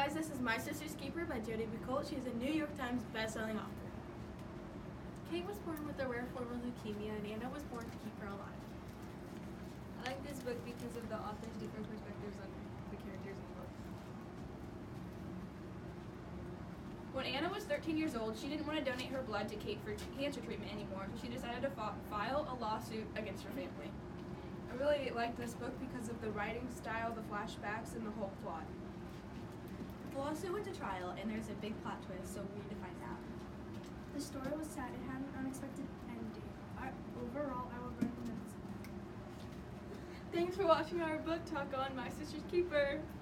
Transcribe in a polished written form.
guys, this is My Sister's Keeper by Jodi Picoult. She's a New York Times bestselling author. Kate was born with a rare form of leukemia, and Anna was born to keep her alive. I like this book because of the author's different perspectives on the characters in the book. When Anna was 13 years old, she didn't want to donate her blood to Kate for cancer treatment anymore, so she decided to file a lawsuit against her family. I really like this book because of the writing style, the flashbacks, and the whole plot. The lawsuit went to trial, and there's a big plot twist, so we need to find out. The story was sad. It had an unexpected ending. Overall, I would recommend this book. Thanks for watching our book talk on My Sister's Keeper.